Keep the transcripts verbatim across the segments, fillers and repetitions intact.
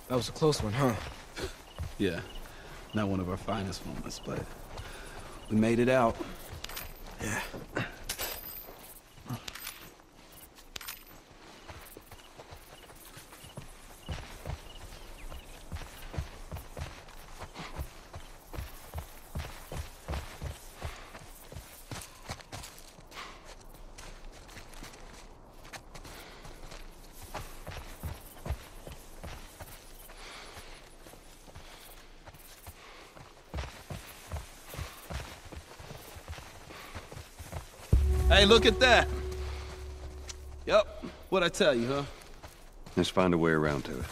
That was a close one, huh? Yeah, not one of our finest moments, but we made it out. Yeah. Hey, look at that! Yep, what'd I tell you, huh? Let's find a way around to it.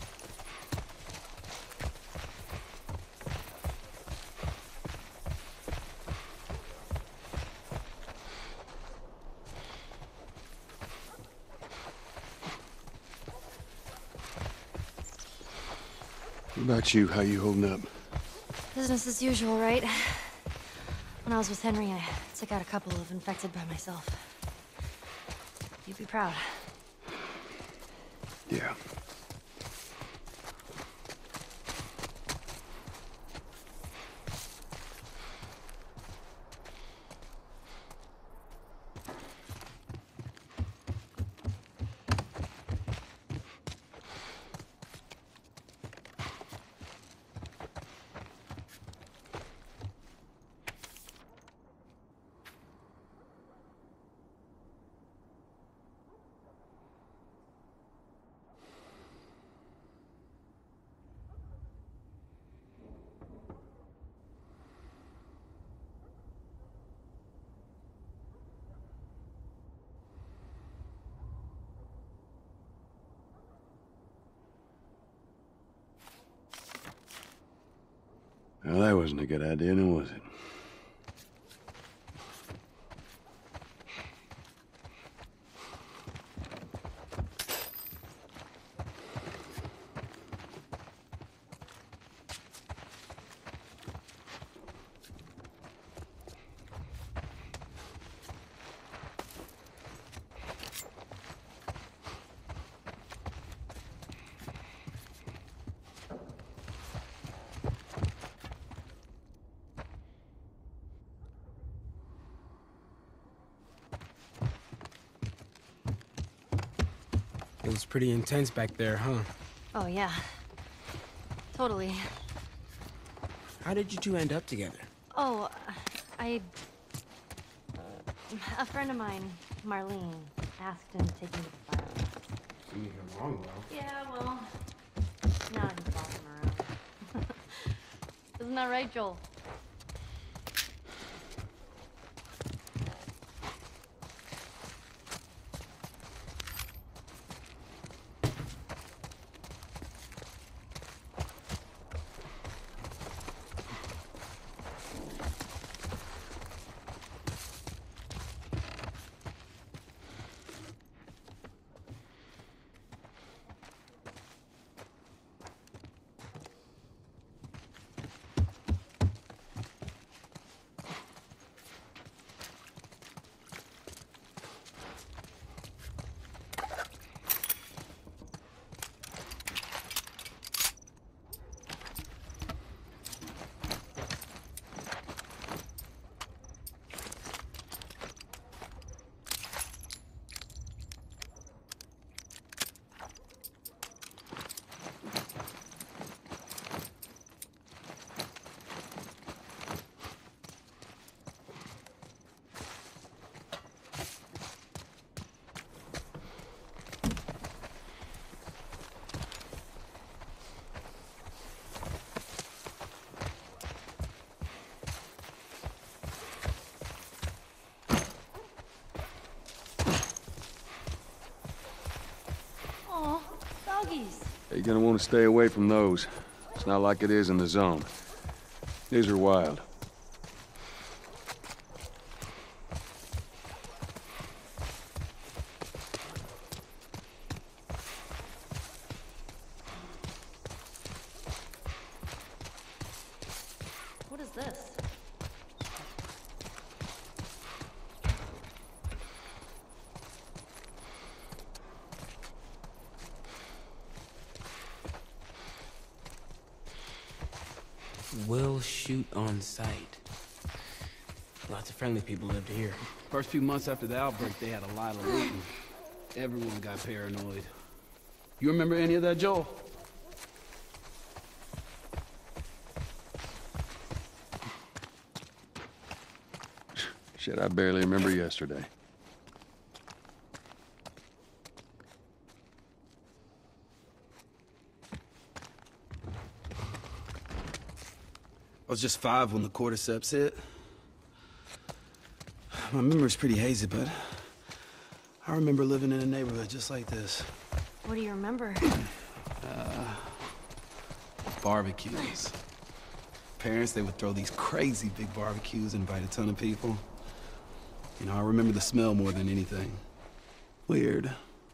What about you? How you holding up? Business as usual, right? When I was with Henry, I took out a couple of infected by myself. You'd be proud. Yeah. Well, that wasn't a good idea, now was it? It was pretty intense back there, huh? Oh, yeah. Totally. How did you two end up together? Oh, I... A friend of mine, Marlene, asked him to take me to the fire. You knew him long, well. Yeah, well... Now he's bossing around. Isn't that right, Joel? You're gonna want to stay away from those. It's not like it is in the zone. These are wild. What is this? We'll shoot on sight. Lots of friendly people lived here. First few months after the outbreak, they had a lot of looting. Everyone got paranoid. You remember any of that, Joel? Shit, I barely remember yesterday. I was just five when the cordyceps hit. My memory's pretty hazy, but I remember living in a neighborhood just like this. What do you remember? Barbecues. Parents, they would throw these crazy big barbecues and invite a ton of people. You know, I remember the smell more than anything. Weird.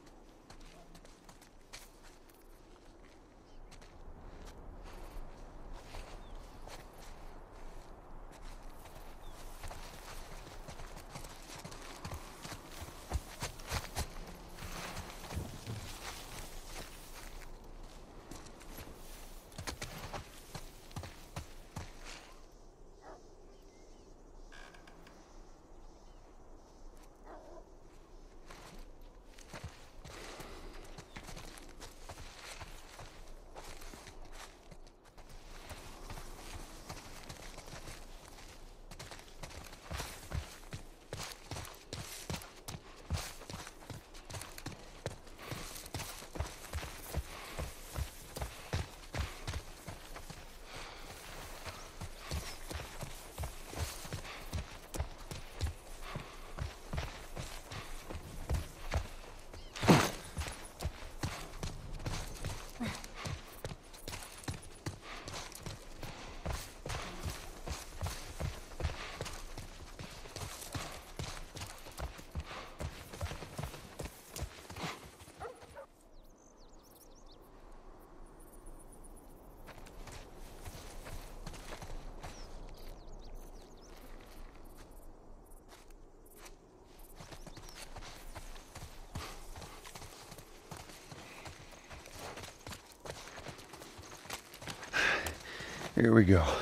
Here we go.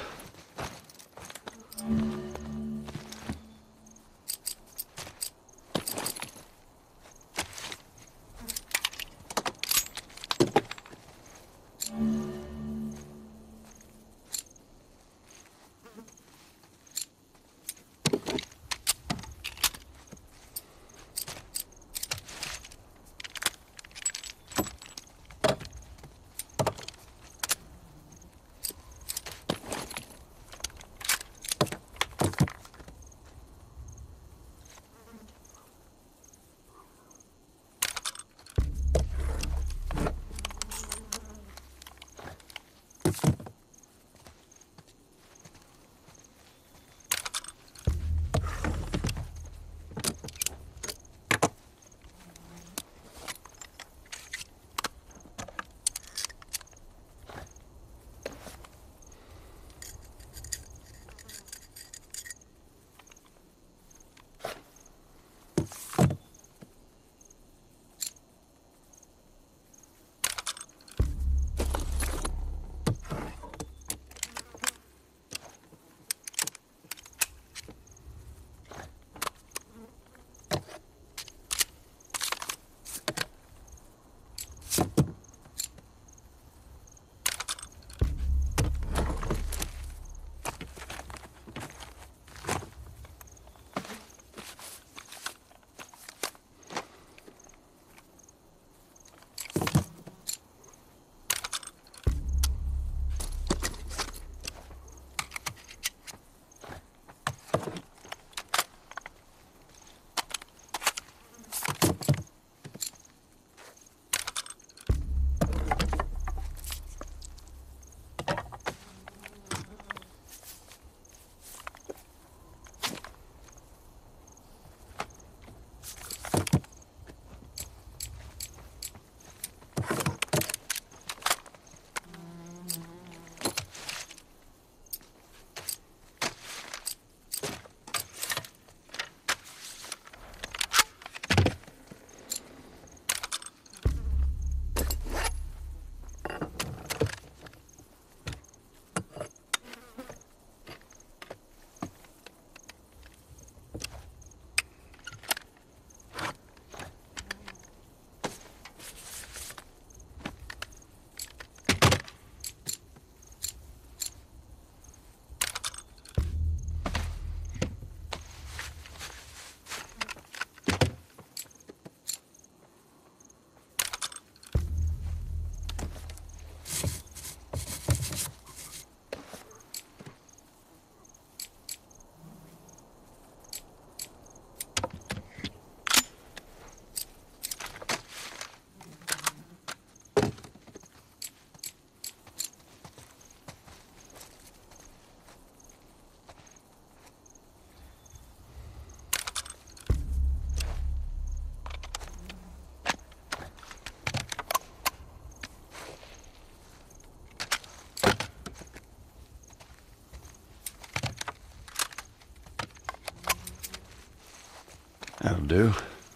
That'll do.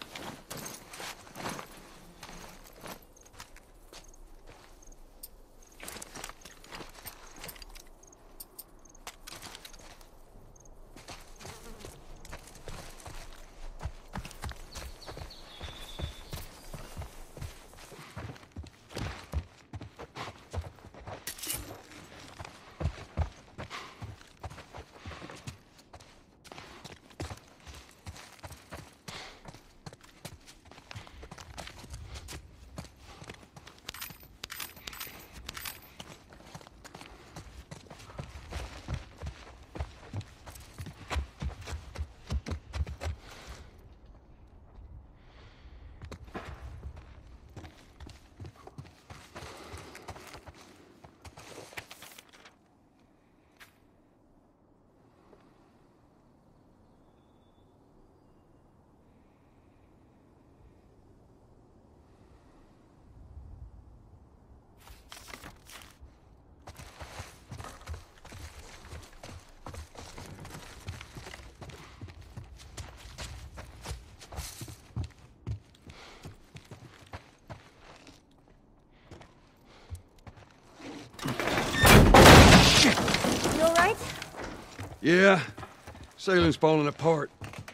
You alright? Yeah, sailing's falling apart.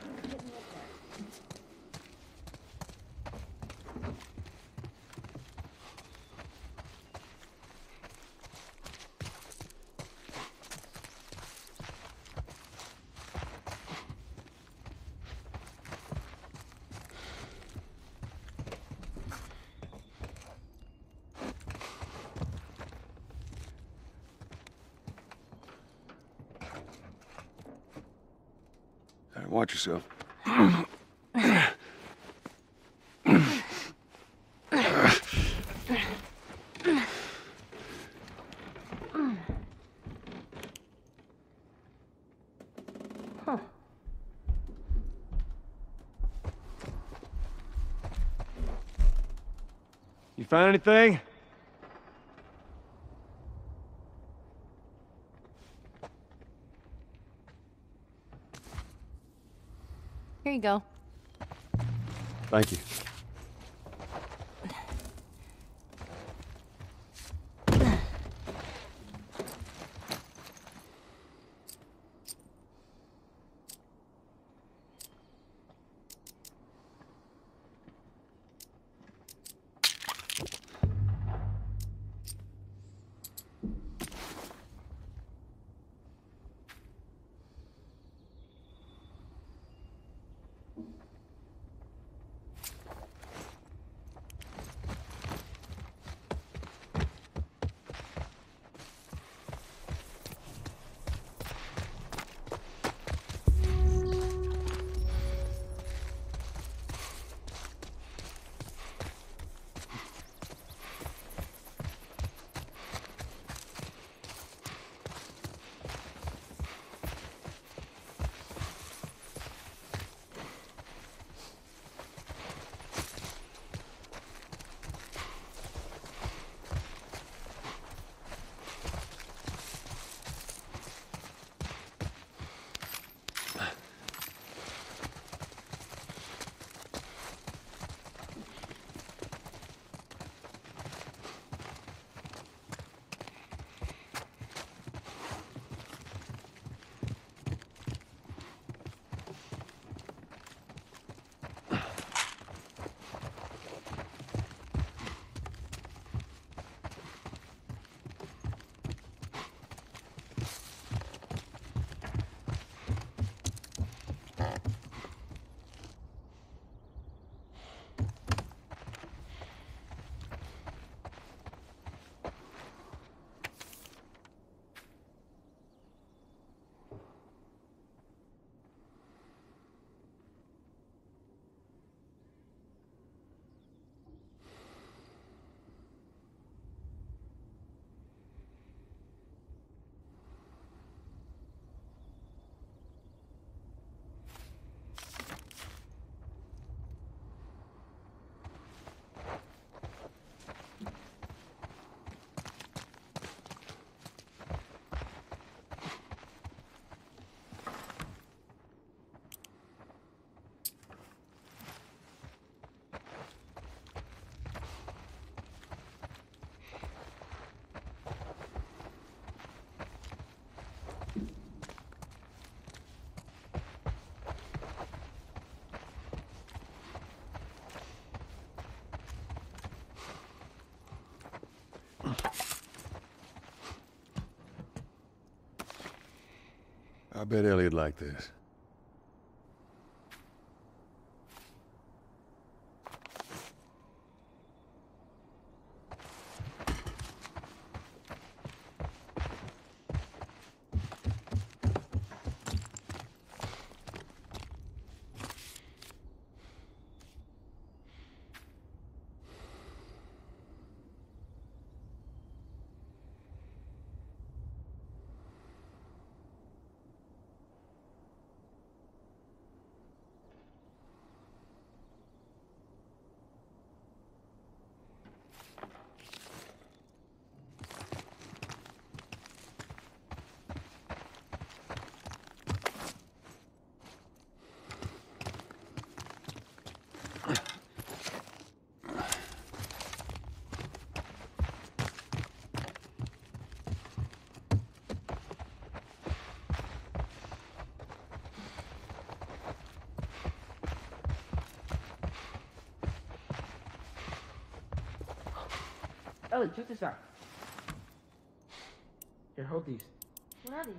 All right, watch yourself. You find anything? Here you go. Thank you. I bet Elliott'd like this. Ellie, check this out. Here, hold these. What are these?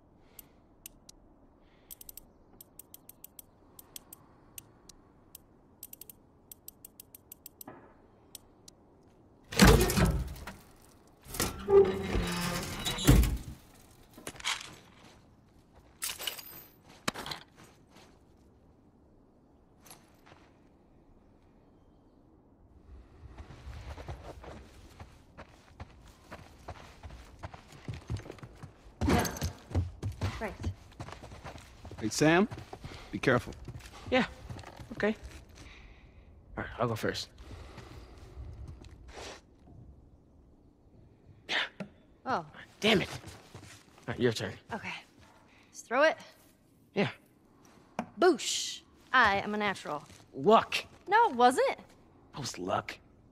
Right. Hey, Sam, be careful. Yeah, okay. All right, I'll go first. Yeah. Oh, Damn it. All right, your turn. okay. Just throw it. Yeah. Boosh! I am a natural. Luck. No, it wasn't. That was luck.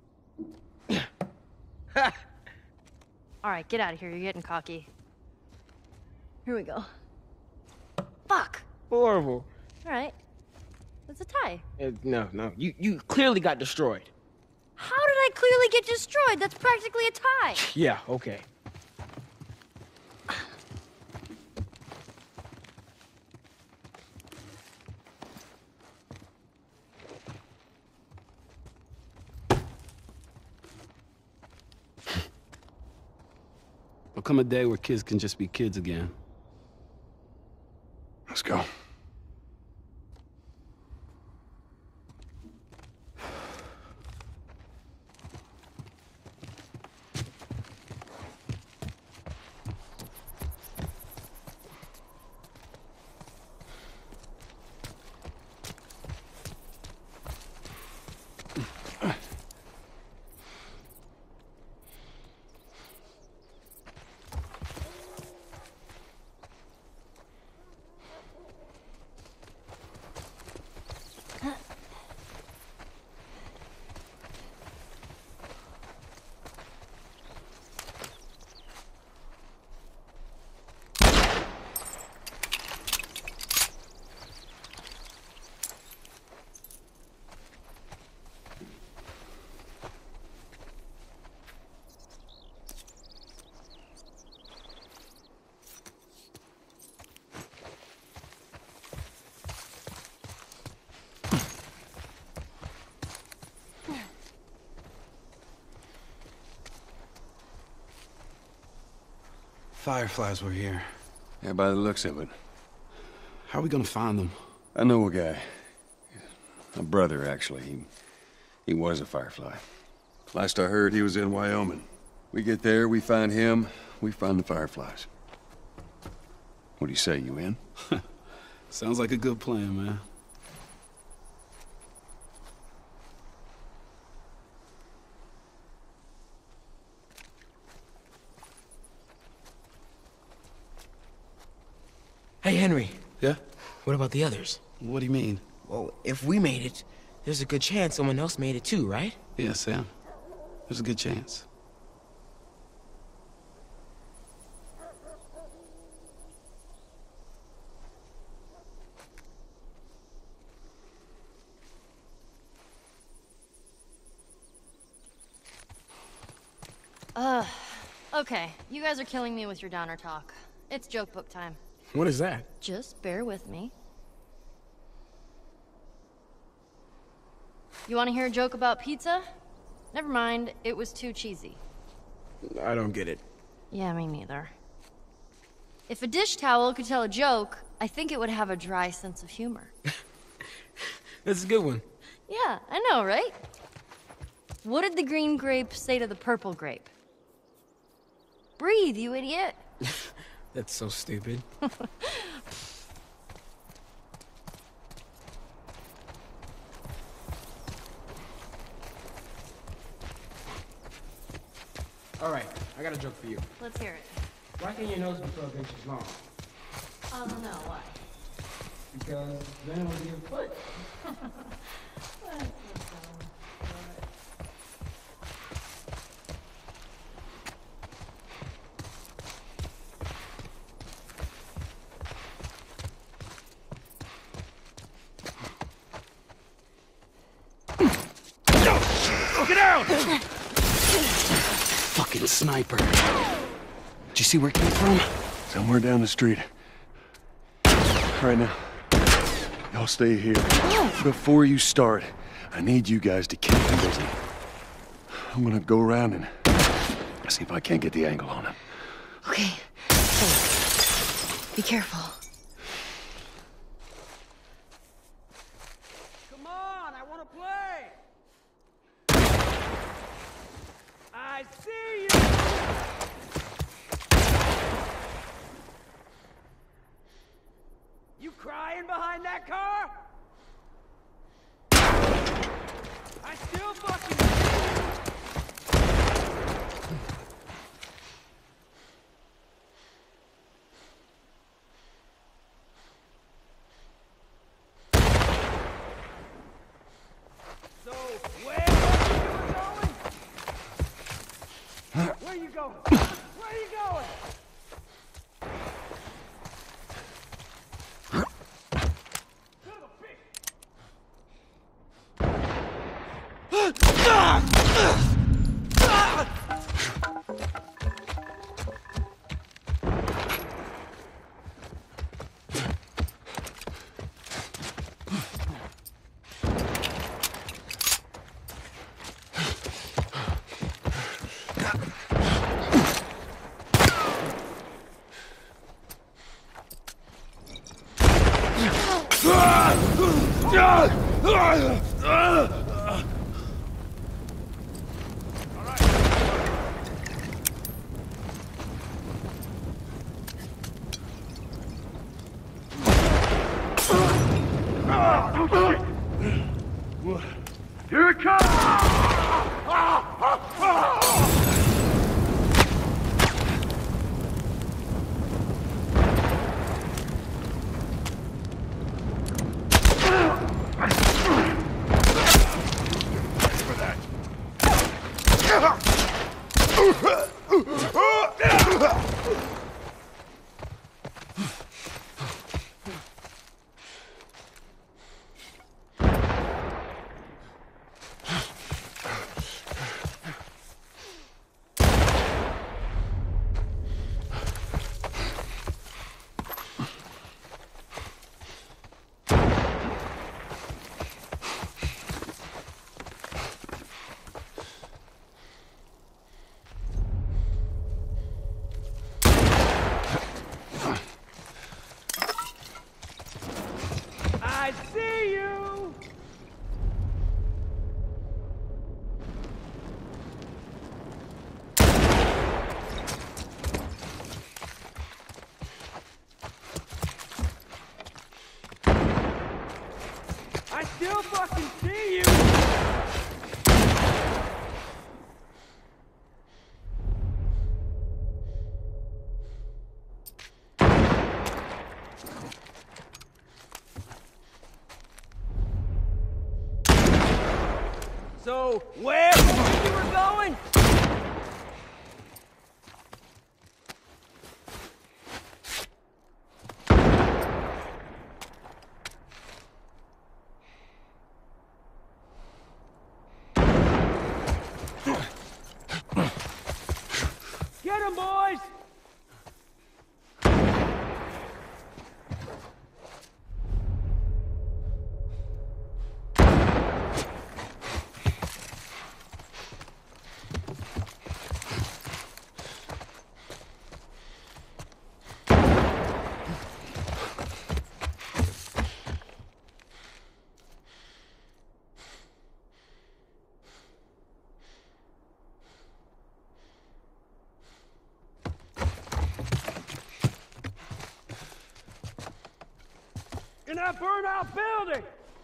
All right, get out of here. You're getting cocky. Here we go. Fuck! Horrible. All right. It's a tie. Uh, no, no. You you clearly got destroyed. How did I clearly get destroyed? That's practically a tie. Yeah, okay. There'll come a day where kids can just be kids again. Let's go. Fireflies were here. Yeah, by the looks of it. How are we gonna find them? I know a guy. A brother, actually. He, he was a Firefly. Last I heard, he was in Wyoming. We get there, we find him, we find the Fireflies. What do you say, you in? Sounds like a good plan, man. Hey, Henry. Yeah? What about the others? What do you mean? Well, if we made it, there's a good chance someone else made it too, right? Yeah, Sam. There's a good chance. Uh, okay. You guys are killing me with your downer talk. It's joke book time. What is that? Just bear with me. You want to hear a joke about pizza? Never mind, it was too cheesy. I don't get it. Yeah, me neither. If a dish towel could tell a joke, I think it would have a dry sense of humor. That's a good one. Yeah, I know, right? What did the green grape say to the purple grape? Breathe, you idiot! That's so stupid. Alright, I got a joke for you. Let's hear it. Why can your nose be twelve inches long? Um, no, why? Because then it would be a foot. Get down! Fucking sniper. Did you see where it came from? Somewhere down the street. All right, now. Y'all stay here. Before you start, I need you guys to keep him busy. I'm gonna go around and see if I can't get the angle on him. Okay. Hey, be careful. Come on, I want to play! I see you! You crying behind that car? I still fucking see you! So, where are you going? Where are you going? Where are you going? Here it comes! I see you! I still fucking see you! So, where you were going? Get him, boys! In that burnout building!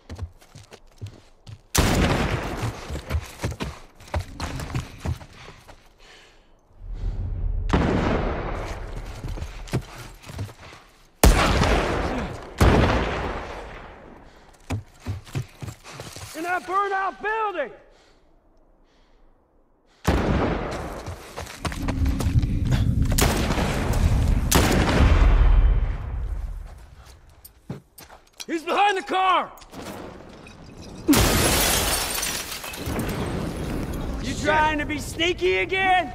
In that burnout building! He's behind the car! You trying to be sneaky again?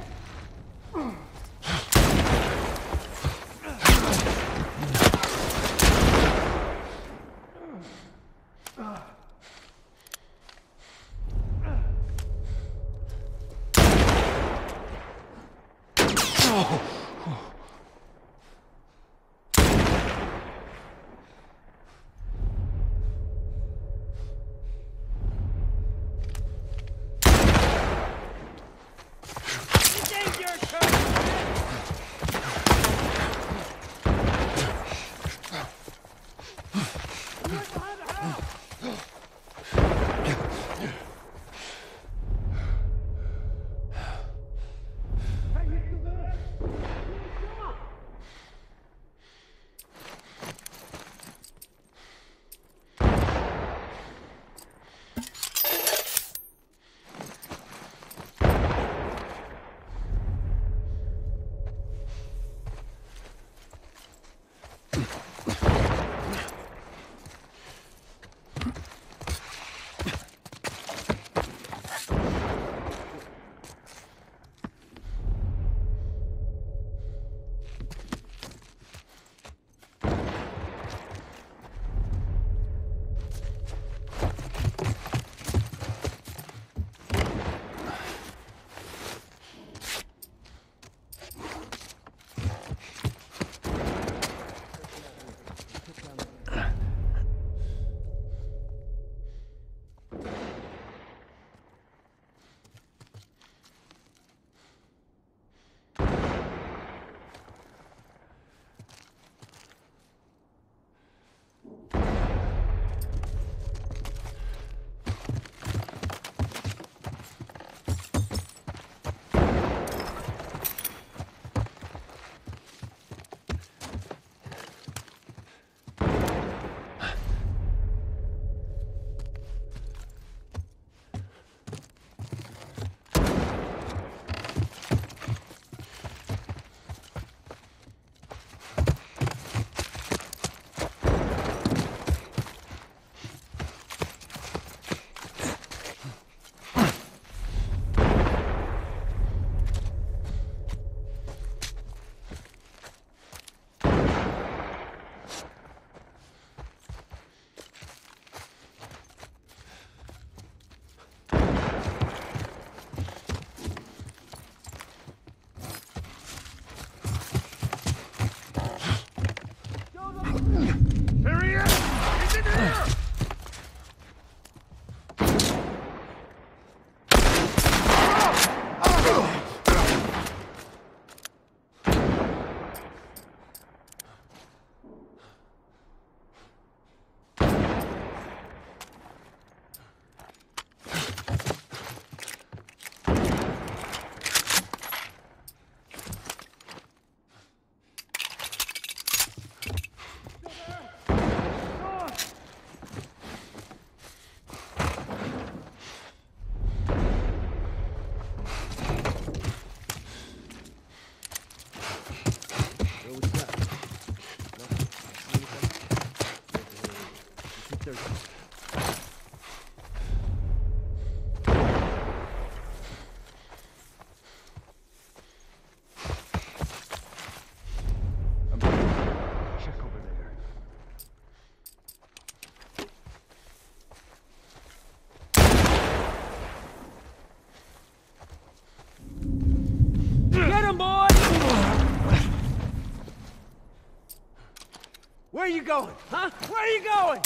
Where are you going, huh? Where are you going?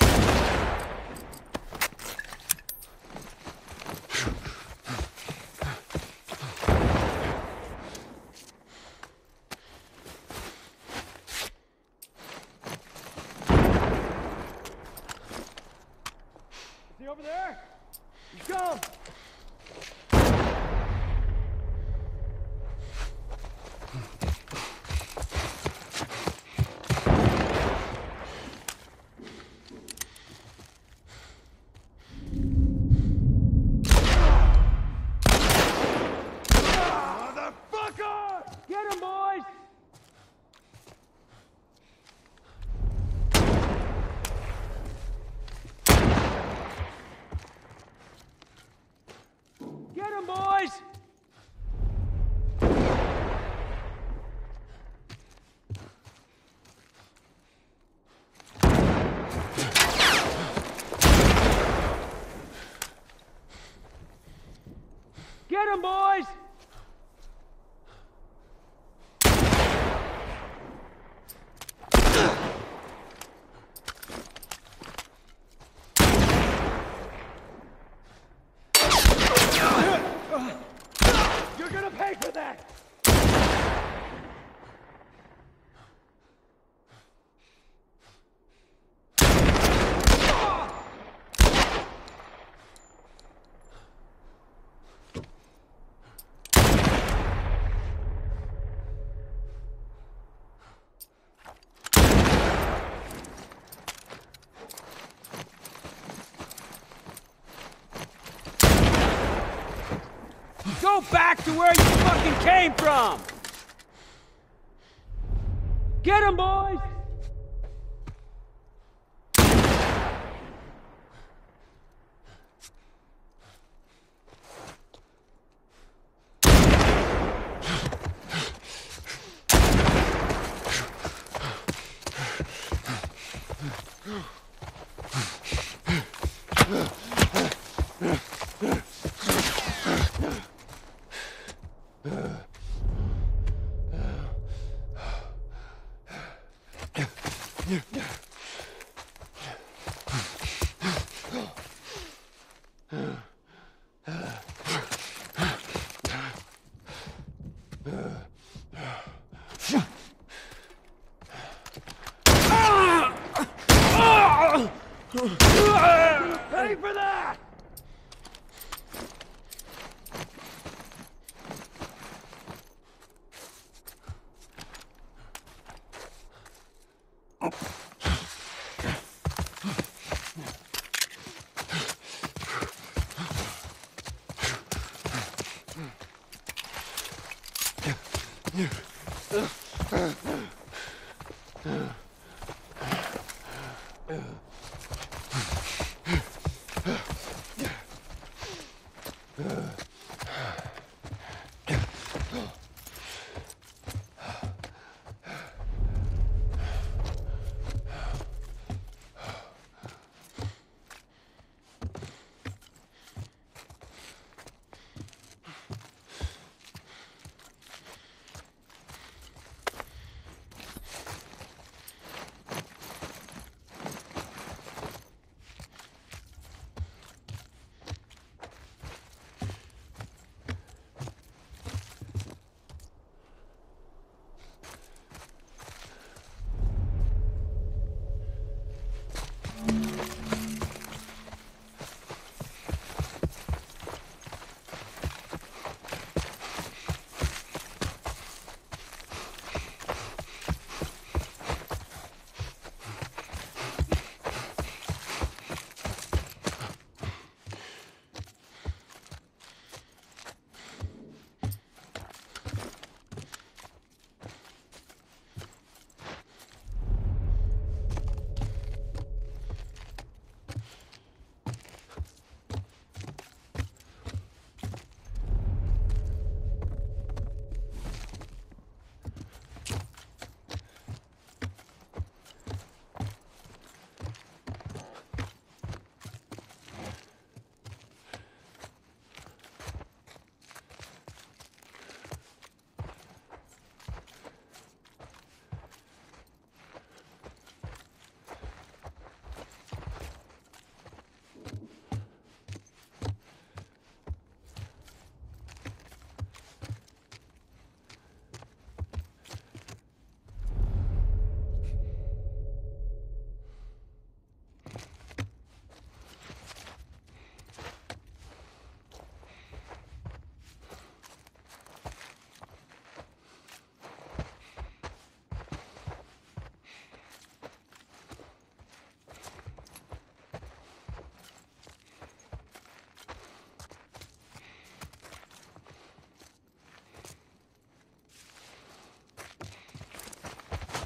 he over there? Go! Get him, boys! Get him, boys! Get him, boys! You're gonna pay for that! Go back to where you fucking came from! Get him, boys! Ready for that!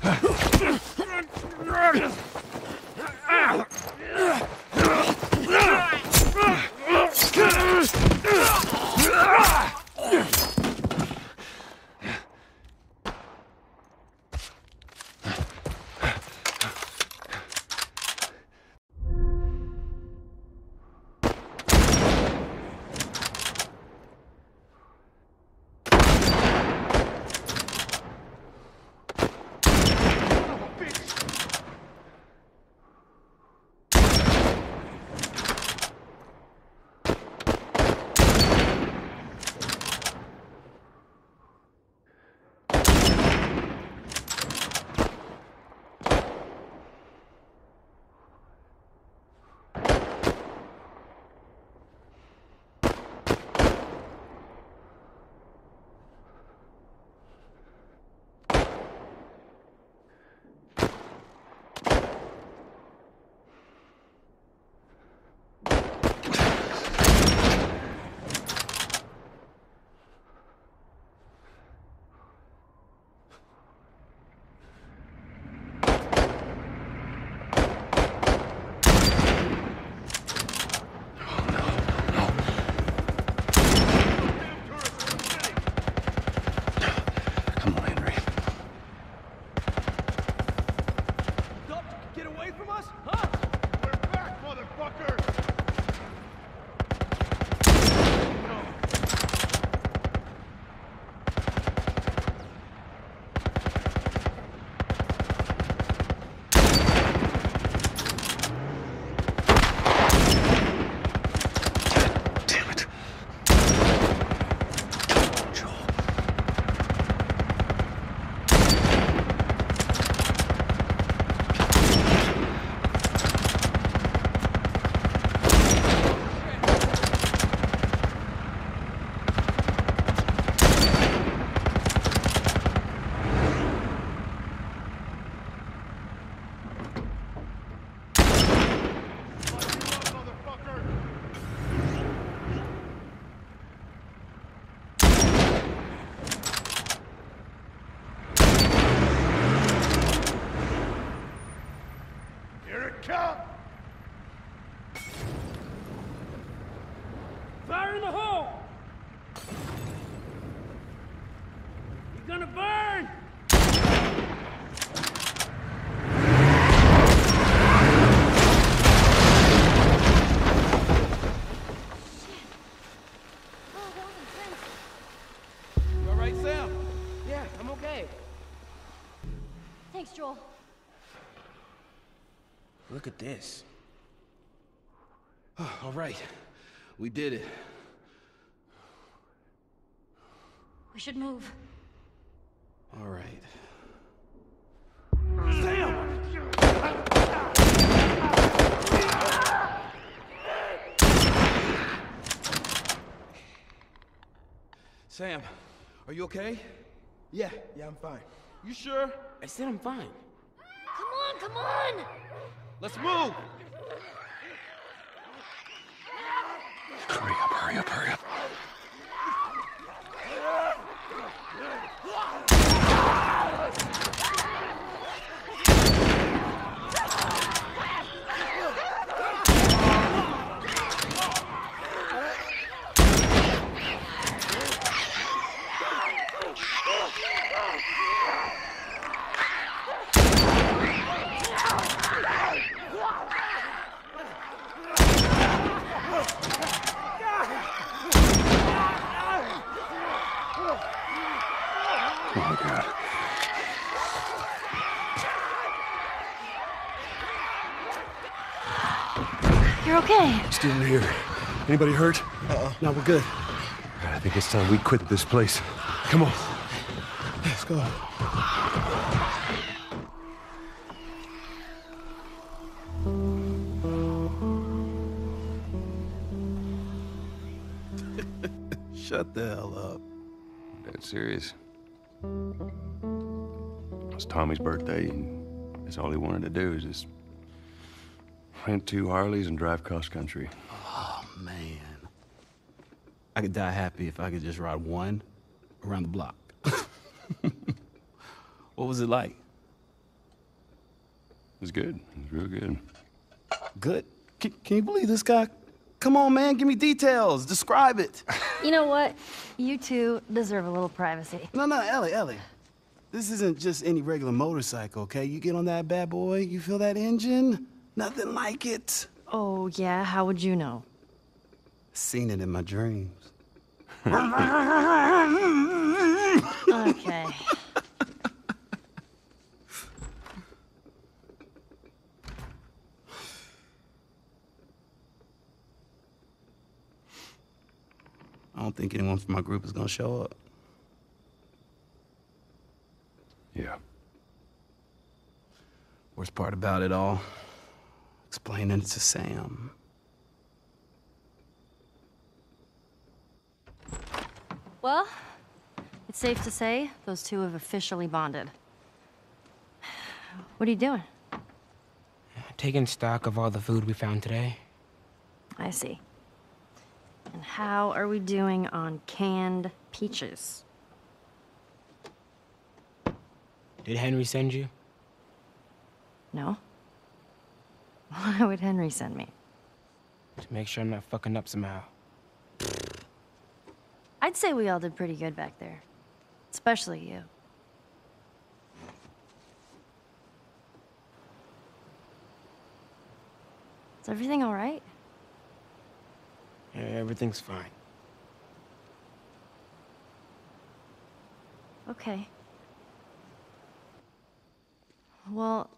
Fire in the hole! He's gonna burn! You all right, Sam? Yeah, I'm okay. Thanks, Joel. Look at this. All right. We did it. We should move. All right. Sam, are you okay? Yeah, yeah, I'm fine. You sure? I said I'm fine. Come on, come on! Let's move! Hurry up, hurry up, hurry up. Oh, God. You're okay. Still here. Anybody hurt? Uh-uh. No, we're good. I think it's time we quit this place. Come on. Let's go. Shut the hell up. Dead serious. It's Tommy's birthday, and that's all he wanted to do is just rent two Harleys and drive cross country. Oh, man. I could die happy if I could just ride one around the block. What was it like? was good. It was real good. Good? Can, can you believe this guy? Come on, man, give me details. Describe it. You know what? You two deserve a little privacy. No, no, Ellie, Ellie. This isn't just any regular motorcycle, okay? You get on that bad boy, you feel that engine? Nothing like it. Oh, yeah? How would you know? Seen it in my dreams. Okay. I don't think anyone from my group is gonna show up. Yeah. Worst part about it all, explaining it to Sam. Well, it's safe to say those two have officially bonded. What are you doing? Taking stock of all the food we found today. I see. And how are we doing on canned peaches? Did Henry send you? No? Why would Henry send me? To make sure I'm not fucking up somehow. I'd say we all did pretty good back there. Especially you. Is everything all right? Yeah, everything's fine. Okay. Well,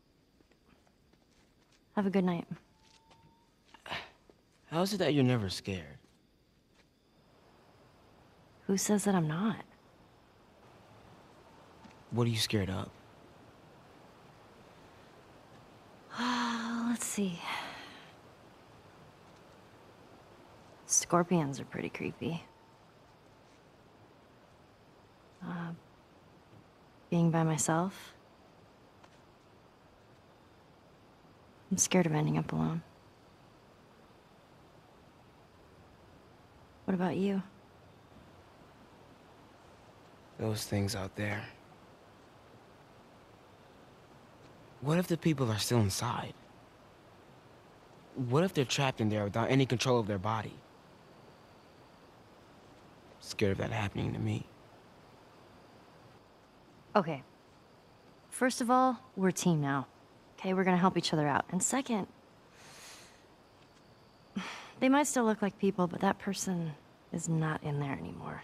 have a good night. How is it that you're never scared? Who says that I'm not? What are you scared of? Let's see. Scorpions are pretty creepy. Uh, being by myself. I'm scared of ending up alone. What about you? Those things out there. What if the people are still inside? What if they're trapped in there without any control of their body? Scared of that happening to me. Okay. First of all, we're a team now. Okay, we're gonna help each other out. And second, they might still look like people, but that person is not in there anymore.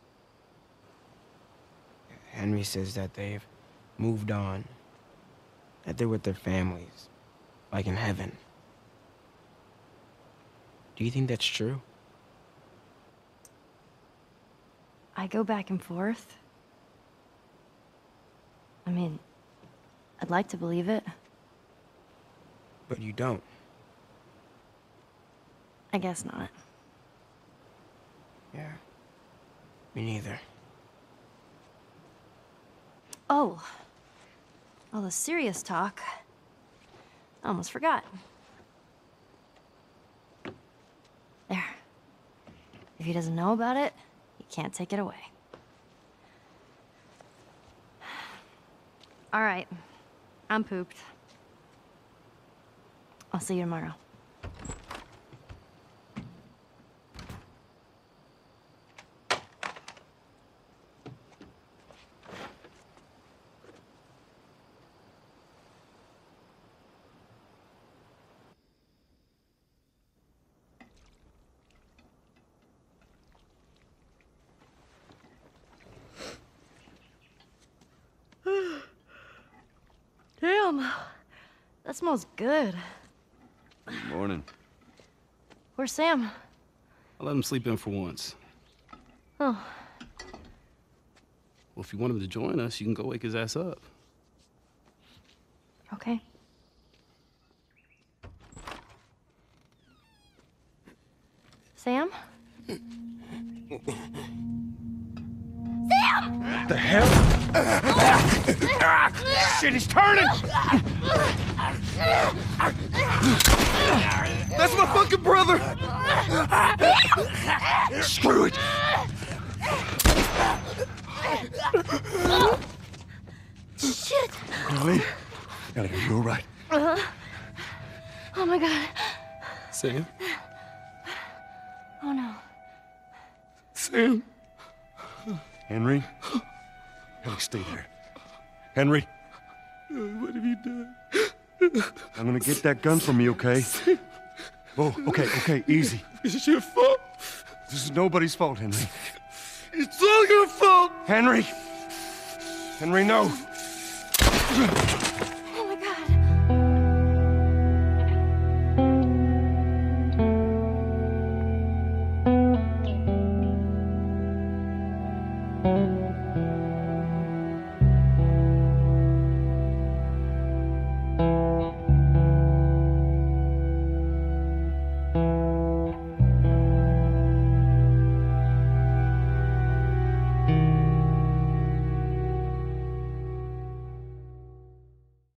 Henry says that they've moved on. That they're with their families. Like in heaven. Do you think that's true? I go back and forth. I mean, I'd like to believe it. But you don't. I guess not. Yeah. Me neither. Oh. All the serious talk. I almost forgot. There. If he doesn't know about it, he can't take it away. All right. I'm pooped. I'll see you tomorrow. Damn. That smells good. Good morning. Where's Sam? I'll let him sleep in for once. Oh. Well, if you want him to join us, you can go wake his ass up. Okay. Sam? What the hell? Shit, he's turning! That's my fucking brother! Screw it! Shit! Ellie, Ellie, are you all right? Uh, oh my God. Sam? Oh no. Sam? Henry? Henry, stay there. Henry? What have you done? I'm gonna get that gun from you, okay? Oh, okay, okay, easy. It's your fault. This is nobody's fault, Henry. It's all your fault. Henry! Henry, no!